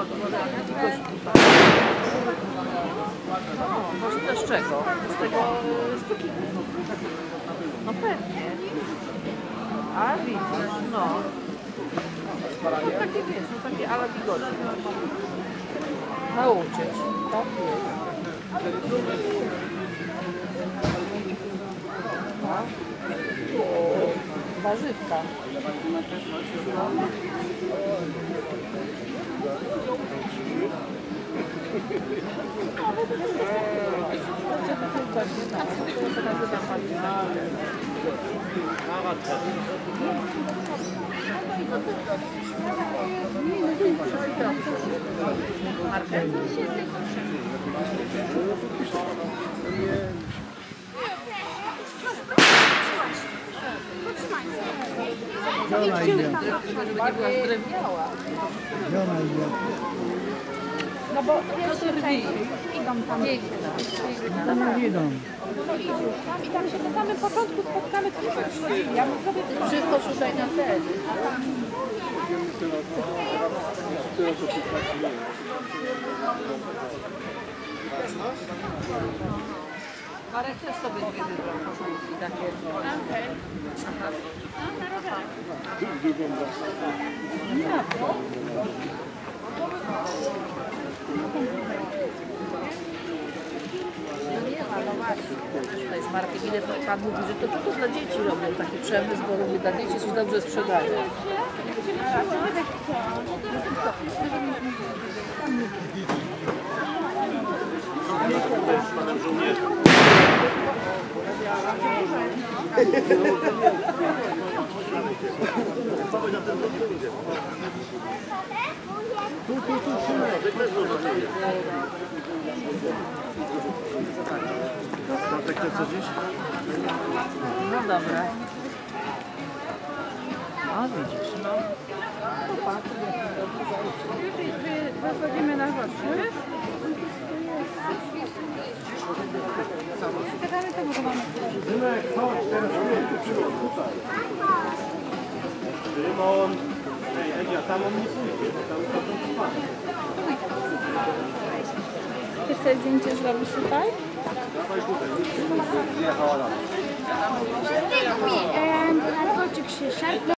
To z czego? Z tego z cukinii. No pewnie. A widzisz, no. No takie wiesz, no takie ala bigoci. Nauczyć. Tak jest. Warzywka. Gdzie ona idzie? Żeby nie była zdrewniała. Gdzie ona idzie? No bo pierwsze części idą tam. Tam nie idą. No idziesz tam i tam się na samym początku spotkamy, co się przychodzili. Ja bym zrobię Przychodź tutaj na ten. Marek też sobie dwie wybrał koszulki takie. okej. No nie ma, no właśnie. To jest Marek, ile pan mówi, że to tylko dla dzieci robią taki przemysł, bo robię dla dzieci się dobrze sprzedaje. Tak to co dziś? No dobra. O, widzisz, no. Wychodzimy na roczny. Czekamy tego, że mamy. Dymek, chodź, teraz tutaj. Szymon. Ej, Edzia, tam on nie pójdzie, bo tam chodzą spać. Chcesz sobie zdjęcie zrobić tutaj? Dawaj tutaj, już zjechała rano. Narkotyk się szarpnął.